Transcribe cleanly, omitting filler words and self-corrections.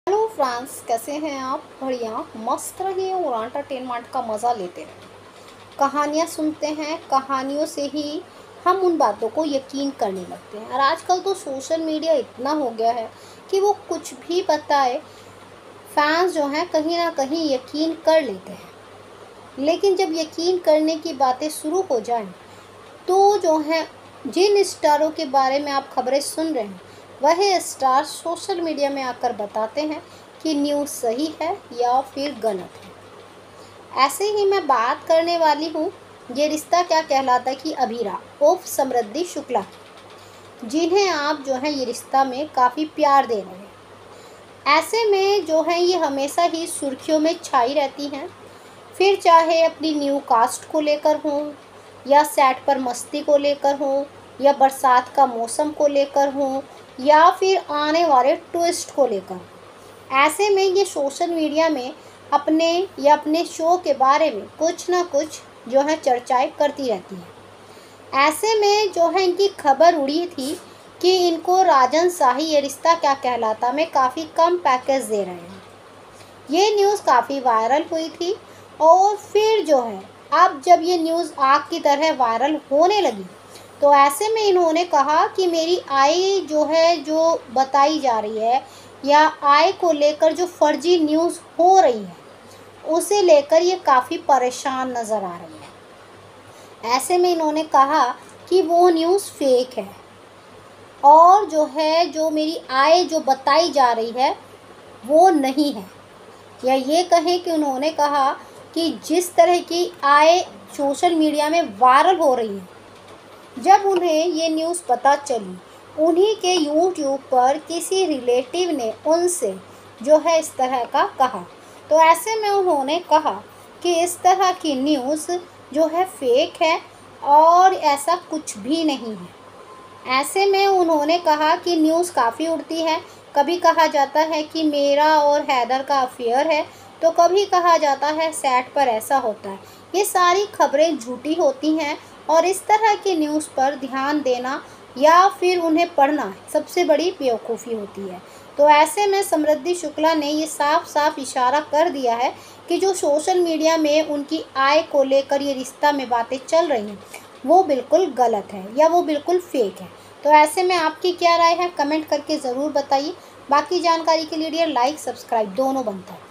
Hello friends, कैसे हैं आप? बढ़िया मस्त रहिए और एंटरटेनमेंट का मज़ा लेते रहें। कहानियाँ सुनते हैं, कहानियों से ही हम उन बातों को यकीन करने लगते हैं। और आजकल तो सोशल मीडिया इतना हो गया है कि वो कुछ भी बताए, फैंस जो हैं कहीं ना कहीं यकीन कर लेते हैं। लेकिन जब यकीन करने की बातें शुरू हो जाएं, तो जो है जिन स्टारों के बारे में आप खबरें सुन रहे हैं, वह स्टार सोशल मीडिया में आकर बताते हैं कि न्यूज़ सही है या फिर गलत है। ऐसे ही मैं बात करने वाली हूँ ये रिश्ता क्या कहलाता है कि अभीरा उर्फ समृद्धि शुक्ला की, जिन्हें आप जो है ये रिश्ता में काफ़ी प्यार दे रहे हैं। ऐसे में जो है ये हमेशा ही सुर्खियों में छाई रहती हैं, फिर चाहे अपनी न्यू कास्ट को लेकर हों, या सेट पर मस्ती को लेकर हों, या बरसात का मौसम को लेकर हों, या फिर आने वाले ट्विस्ट को लेकर। ऐसे में ये सोशल मीडिया में अपने या अपने शो के बारे में कुछ ना कुछ जो है चर्चाएं करती रहती हैं। ऐसे में जो है इनकी खबर उड़ी थी कि इनको राजन शाही ये रिश्ता क्या कहलाता में काफ़ी कम पैकेज दे रहे हैं। ये न्यूज़ काफ़ी वायरल हुई थी और फिर जो है अब जब ये न्यूज़ आग की तरह वायरल होने लगी, तो ऐसे में इन्होंने कहा कि मेरी आय जो है जो बताई जा रही है, या आय को लेकर जो फर्जी न्यूज़ हो रही है, उसे लेकर ये काफ़ी परेशान नज़र आ रही है। ऐसे में इन्होंने कहा कि वो न्यूज़ फेक है, और जो है जो मेरी आय जो बताई जा रही है वो नहीं है। या ये कहें कि उन्होंने कहा कि जिस तरह की आय सोशल मीडिया में वायरल हो रही है, जब उन्हें ये न्यूज़ पता चली, उन्हीं के यूट्यूब पर किसी रिलेटिव ने उनसे जो है इस तरह का कहा, तो ऐसे में उन्होंने कहा कि इस तरह की न्यूज़ जो है फेक है और ऐसा कुछ भी नहीं है। ऐसे में उन्होंने कहा कि न्यूज़ काफ़ी उड़ती है, कभी कहा जाता है कि मेरा और हैदर का अफेयर है, तो कभी कहा जाता है सेट पर ऐसा होता है। ये सारी खबरें झूठी होती हैं, और इस तरह की न्यूज़ पर ध्यान देना या फिर उन्हें पढ़ना सबसे बड़ी बेवकूफ़ी होती है। तो ऐसे में समृद्धि शुक्ला ने ये साफ साफ इशारा कर दिया है कि जो सोशल मीडिया में उनकी आय को लेकर ये रिश्ता में बातें चल रही हैं, वो बिल्कुल गलत है या वो बिल्कुल फेक है। तो ऐसे में आपकी क्या राय है, कमेंट करके ज़रूर बताइए। बाकी जानकारी के लिए लाइक सब्सक्राइब दोनों बनता है।